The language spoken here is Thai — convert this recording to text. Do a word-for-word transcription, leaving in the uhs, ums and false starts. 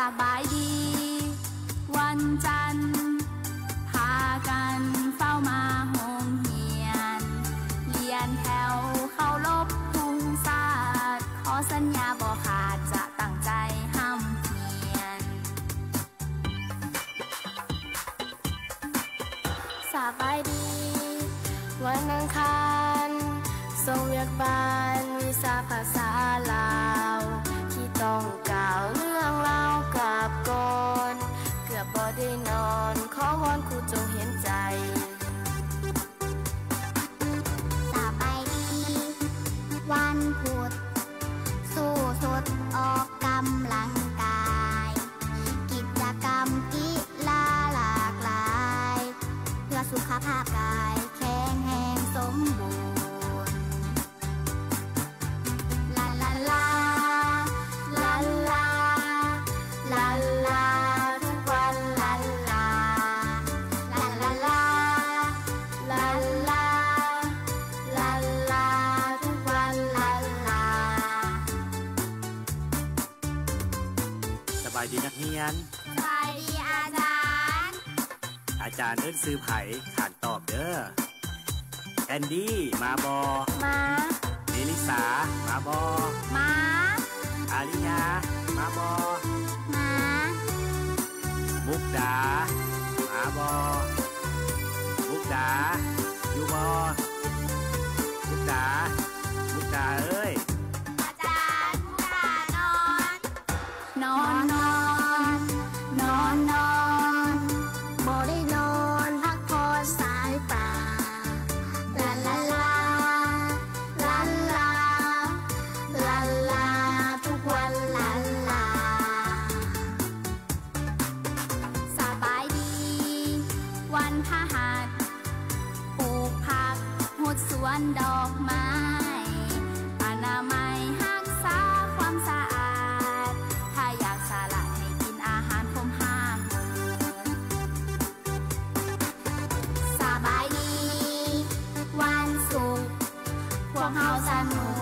บายดีวันจันทร์พากันเฝ้ามาโรงเรียนเรียนแถวเคารพทุกศาสตร์ขอสัญญาบ่ขาดจะตั้งใจห้ำเพียรสบายดีวันอังคารส่งเวียกบ้านวิชาภาษาลาวที่ต้องกล่าวเรื่องเล่ากับก่อนเกือบบ่ได้นอนขอวอนครูจงเห็นใจสบายดีวันพุธสู้สดออกกำลังกายกิจกรรมกีฬาหลากหลายเพื่อสุขภาพกายแข็งแรงสมบูรณ์ลาลาลาลาลาลาลาทุกวันลาลาลาลาลาลาลาลาลาทุกวันลาลาสบายดีนักเรียนสบายดีอาจารย์อาจารย์เอิ้นซื้อไผขานตอบเด้อแอนดี้มาบอมาเมลิสามาบอมาอาริยามาบอมามุกดามาบอมุกดาอยู่บอมุกดามุกดาเอ้ยอาจารย์มุกดานอนนอนนอนนอนนอนบ่ได้นอนพักพอสายตาลาลาลาลาลาลาลาทุกวันลาลาสบายดีวันพฤหัสปลูกผักหดสวนดอกไม้อนามัยรักษาความสะอาดถ้าอยากสละให้กินอาหารคมห้าสบายดีวันศุกร์พวกเราสนุก